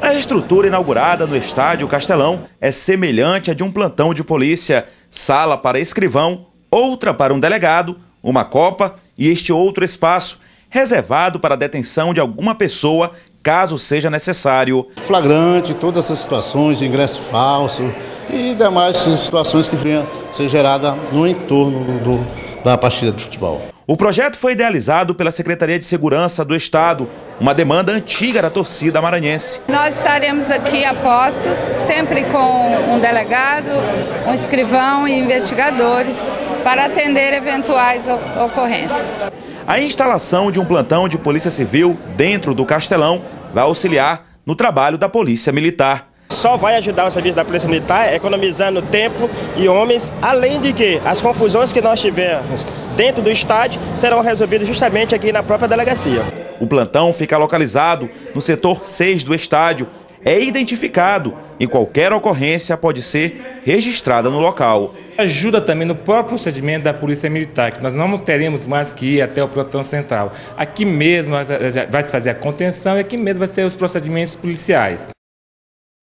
A estrutura inaugurada no Estádio Castelão é semelhante à de um plantão de polícia. Sala para escrivão, outra para um delegado, uma copa e este outro espaço, reservado para a detenção de alguma pessoa, caso seja necessário. Flagrante, todas essas situações, ingresso falso e demais situações que venham a ser geradas no entorno da partida de futebol. O projeto foi idealizado pela Secretaria de Segurança do Estado, uma demanda antiga da torcida maranhense. Nós estaremos aqui a postos, sempre com um delegado, um escrivão e investigadores, para atender eventuais ocorrências. A instalação de um plantão de polícia civil dentro do Castelão vai auxiliar no trabalho da Polícia Militar. Só vai ajudar o serviço da Polícia Militar economizando tempo e homens, além de que as confusões que nós tivemos dentro do estádio serão resolvidas justamente aqui na própria delegacia. O plantão fica localizado no setor 6 do estádio. É identificado e qualquer ocorrência pode ser registrada no local. Ajuda também no próprio procedimento da Polícia Militar, que nós não teremos mais que ir até o plantão central. Aqui mesmo vai se fazer a contenção e aqui mesmo vai ser os procedimentos policiais.